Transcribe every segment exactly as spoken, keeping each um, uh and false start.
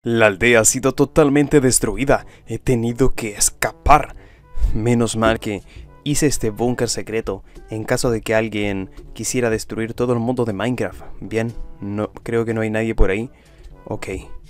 La aldea ha sido totalmente destruida. He tenido que escapar. Menos mal que hice este búnker secreto en caso de que alguien quisiera destruir todo el mundo de Minecraft. Bien, no, creo que no hay nadie por ahí. Ok.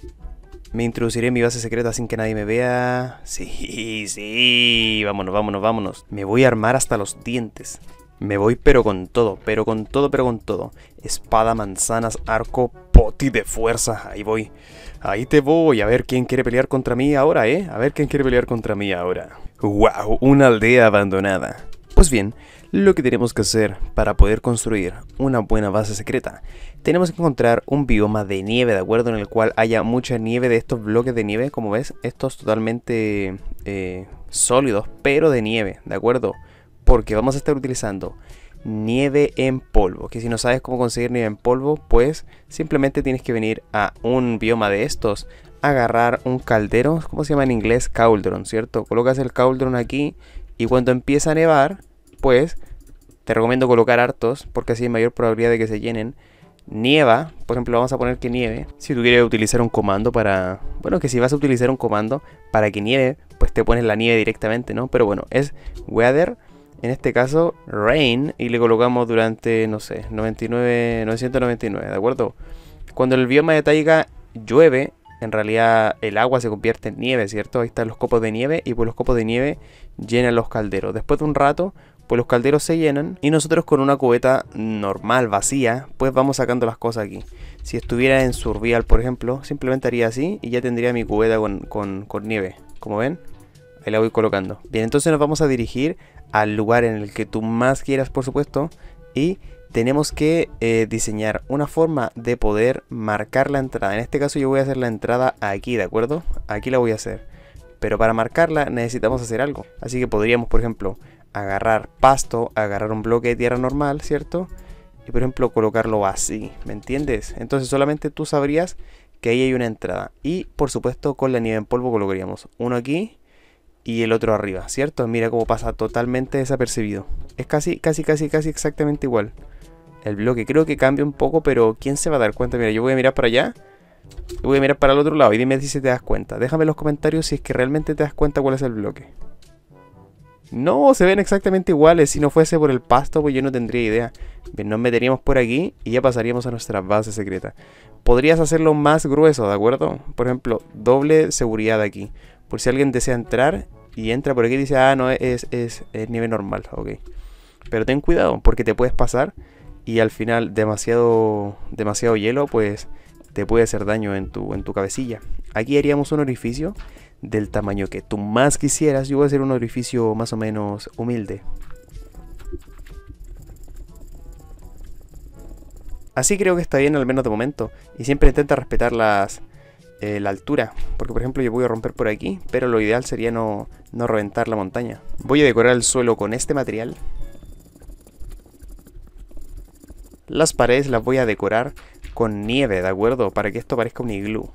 Me introduciré en mi base secreta sin que nadie me vea. Sí, sí. Vámonos, vámonos, vámonos. Me voy a armar hasta los dientes. Me voy pero con todo, pero con todo, pero con todo. Espada, manzanas, arco, poti de fuerza. Ahí voy. Ahí te voy. A ver quién quiere pelear contra mí ahora, ¿eh? A ver quién quiere pelear contra mí ahora. ¡Wow! Una aldea abandonada. Pues bien, lo que tenemos que hacer para poder construir una buena base secreta, tenemos que encontrar un bioma de nieve, ¿de acuerdo? En el cual haya mucha nieve de estos bloques de nieve, como ves, estos totalmente eh, sólidos, pero de nieve, ¿de acuerdo? Porque vamos a estar utilizando nieve en polvo, que si no sabes cómo conseguir nieve en polvo, pues simplemente tienes que venir a un bioma de estos, agarrar un caldero, ¿cómo se llama en inglés? Cauldron, ¿cierto? Colocas el cauldron aquí y cuando empieza a nevar, pues te recomiendo colocar hartos, porque así hay mayor probabilidad de que se llenen. Nieva, por ejemplo, vamos a poner que nieve. Si tú quieres utilizar un comando para... Bueno, que si vas a utilizar un comando para que nieve, pues te pones la nieve directamente, ¿no? Pero bueno, es weather, en este caso rain, y le colocamos durante, no sé, noventa y nueve, novecientos noventa y nueve, ¿de acuerdo? Cuando el bioma de taiga llueve, en realidad el agua se convierte en nieve, ¿cierto? Ahí están los copos de nieve y pues los copos de nieve llenan los calderos. Después de un rato, pues los calderos se llenan y nosotros con una cubeta normal, vacía, pues vamos sacando las cosas aquí. Si estuviera en Survival, por ejemplo, simplemente haría así y ya tendría mi cubeta con, con, con nieve. Como ven, ahí la voy colocando. Bien, entonces nos vamos a dirigir al lugar en el que tú más quieras, por supuesto, y tenemos que eh, diseñar una forma de poder marcar la entrada. En este caso yo voy a hacer la entrada aquí, ¿de acuerdo? Aquí la voy a hacer. Pero para marcarla necesitamos hacer algo. Así que podríamos, por ejemplo, agarrar pasto, agarrar un bloque de tierra normal, ¿cierto? Y por ejemplo colocarlo así, ¿me entiendes? Entonces solamente tú sabrías que ahí hay una entrada. Y por supuesto con la nieve en polvo colocaríamos uno aquí y el otro arriba, ¿cierto? Mira cómo pasa totalmente desapercibido. Es casi, casi, casi, casi exactamente igual. El bloque creo que cambia un poco, pero ¿quién se va a dar cuenta? Mira, yo voy a mirar para allá y voy a mirar para el otro lado y dime si te das cuenta. Déjame en los comentarios si es que realmente te das cuenta cuál es el bloque. No, se ven exactamente iguales. Si no fuese por el pasto, pues yo no tendría idea. Bien, nos meteríamos por aquí y ya pasaríamos a nuestra base secreta. Podrías hacerlo más grueso, ¿de acuerdo? Por ejemplo, doble seguridad aquí. Por si alguien desea entrar y entra por aquí y dice, ah, no, es, es, es nivel normal, ok. Pero ten cuidado, porque te puedes pasar y al final demasiado, demasiado hielo, pues te puede hacer daño en tu, en tu cabecilla. Aquí haríamos un orificio del tamaño que tú más quisieras. Yo voy a hacer un orificio más o menos humilde. Así creo que está bien, al menos de momento. Y siempre intenta respetar las, eh, la altura. Porque por ejemplo yo voy a romper por aquí, pero lo ideal sería no, no reventar la montaña. Voy a decorar el suelo con este material. Las paredes las voy a decorar con nieve, ¿de acuerdo? Para que esto parezca un iglú.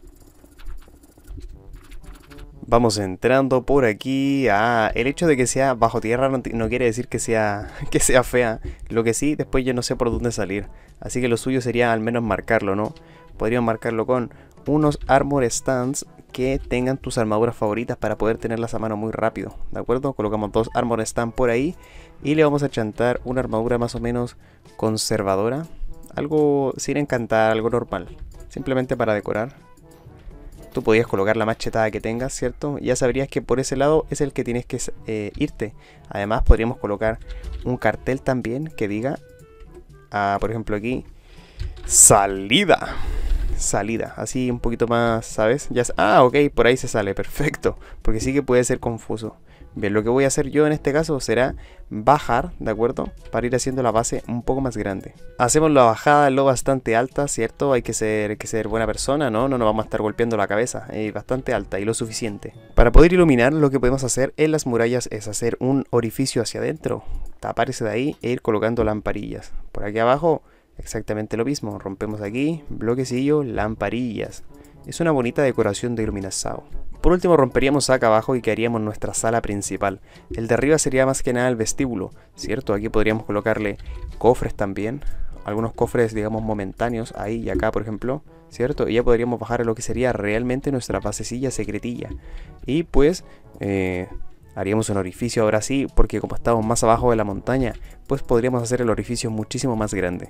Vamos entrando por aquí. Ah, el hecho de que sea bajo tierra no, no quiere decir que sea, que sea fea. Lo que sí, después yo no sé por dónde salir. Así que lo suyo sería al menos marcarlo, ¿no? Podríamos marcarlo con unos armor stands que tengan tus armaduras favoritas para poder tenerlas a mano muy rápido, ¿de acuerdo? Colocamos dos armor stands por ahí y le vamos a chantar una armadura más o menos conservadora. Algo sin encantar, algo normal. Simplemente para decorar. Tú podías colocar la más chetada que tengas, ¿cierto? Ya sabrías que por ese lado es el que tienes que eh, irte. Además podríamos colocar un cartel también que diga, ah, por ejemplo aquí, salida. Salida, así un poquito más, ¿sabes? Ya, ah, ok, por ahí se sale, perfecto. Porque sí que puede ser confuso. Bien, lo que voy a hacer yo en este caso será bajar, ¿de acuerdo? Para ir haciendo la base un poco más grande. Hacemos la bajada lo bastante alta, ¿cierto? Hay que ser, hay que ser buena persona, ¿no? No nos vamos a estar golpeando la cabeza. Es bastante alta y lo suficiente. Para poder iluminar, lo que podemos hacer en las murallas es hacer un orificio hacia adentro. Tapar ese de ahí e ir colocando lamparillas. Por aquí abajo, exactamente lo mismo. Rompemos aquí, bloquecillo, lamparillas. Es una bonita decoración de iluminación. Por último romperíamos acá abajo y quedaríamos nuestra sala principal. El de arriba sería más que nada el vestíbulo, ¿cierto? Aquí podríamos colocarle cofres también. algunos cofres, digamos, momentáneos, ahí y acá, por ejemplo, ¿cierto? Y ya podríamos bajar a lo que sería realmente nuestra basecilla secretilla. Y pues eh, haríamos un orificio ahora sí, porque como estamos más abajo de la montaña, pues podríamos hacer el orificio muchísimo más grande.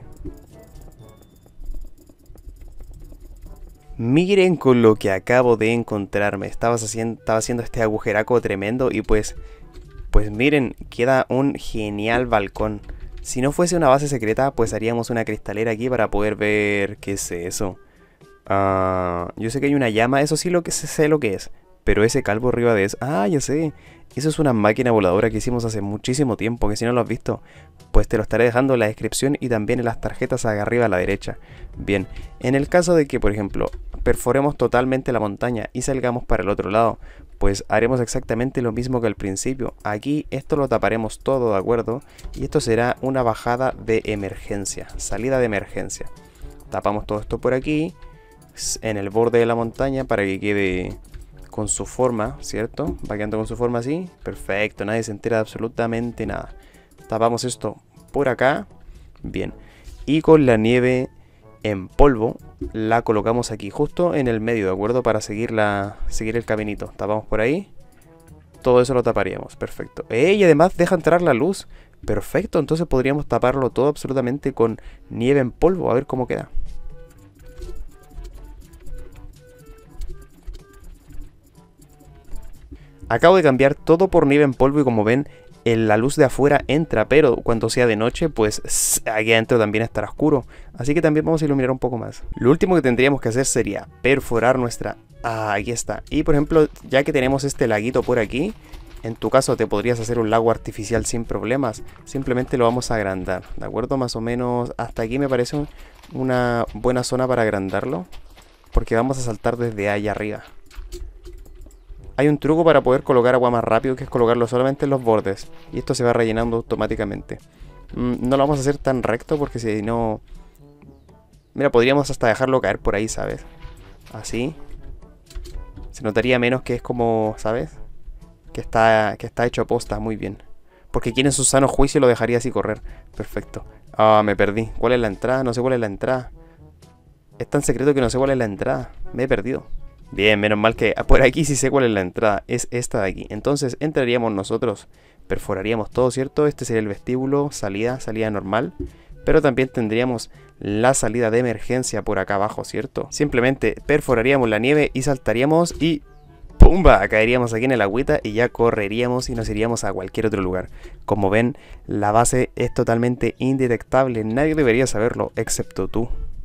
Miren con lo que acabo de encontrarme. Estaba haciendo, estaba haciendo este agujeraco tremendo y pues, pues miren, queda un genial balcón. Si no fuese una base secreta, pues haríamos una cristalera aquí para poder ver qué es eso. Uh, yo sé que hay una llama, eso sí lo que sé, sé lo que es. Pero ese calvo arriba de eso... Ah, ya sé. Eso es una máquina voladora que hicimos hace muchísimo tiempo, que si no lo has visto, pues te lo estaré dejando en la descripción y también en las tarjetas acá arriba a la derecha. Bien, en el caso de que, por ejemplo, perforemos totalmente la montaña y salgamos para el otro lado, pues haremos exactamente lo mismo que al principio. Aquí esto lo taparemos todo, ¿de acuerdo? Y esto será una bajada de emergencia, salida de emergencia. Tapamos todo esto por aquí, en el borde de la montaña, para que quede con su forma, ¿cierto? Va quedando con su forma así. Perfecto, nadie se entera de absolutamente nada. Tapamos esto por acá. Bien. Y con la nieve en polvo la colocamos aquí, justo en el medio, ¿de acuerdo? Para seguir, la, seguir el caminito. Tapamos por ahí. Todo eso lo taparíamos. Perfecto. ¡Eh! Y además deja entrar la luz. Perfecto. Entonces podríamos taparlo todo absolutamente con nieve en polvo. A ver cómo queda. Acabo de cambiar todo por nieve en polvo y como ven, la luz de afuera entra, pero cuando sea de noche, pues aquí adentro también estará oscuro. Así que también vamos a iluminar un poco más. Lo último que tendríamos que hacer sería perforar nuestra... Ah, aquí está. Y por ejemplo, ya que tenemos este laguito por aquí, en tu caso te podrías hacer un lago artificial sin problemas. Simplemente lo vamos a agrandar, ¿de acuerdo? Más o menos hasta aquí me parece un, una buena zona para agrandarlo, porque vamos a saltar desde allá arriba. Hay un truco para poder colocar agua más rápido, que es colocarlo solamente en los bordes. Y esto se va rellenando automáticamente. Mm, no lo vamos a hacer tan recto porque si no... Mira, podríamos hasta dejarlo caer por ahí, ¿sabes? Así. Se notaría menos que es como, ¿sabes? Que está, que está hecho a posta, muy bien. Porque quien en su sano juicio lo dejaría así correr. Perfecto. Ah, me perdí. ¿Cuál es la entrada? No sé cuál es la entrada. Es tan secreto que no sé cuál es la entrada. Me he perdido. Bien, menos mal que por aquí sí sé cuál es la entrada, es esta de aquí. Entonces entraríamos nosotros, perforaríamos todo, ¿cierto? Este sería el vestíbulo, salida, salida normal. Pero también tendríamos la salida de emergencia por acá abajo, ¿cierto? Simplemente perforaríamos la nieve y saltaríamos y ¡pumba! Caeríamos aquí en el agüita y ya correríamos y nos iríamos a cualquier otro lugar. Como ven, la base es totalmente indetectable, nadie debería saberlo, excepto tú.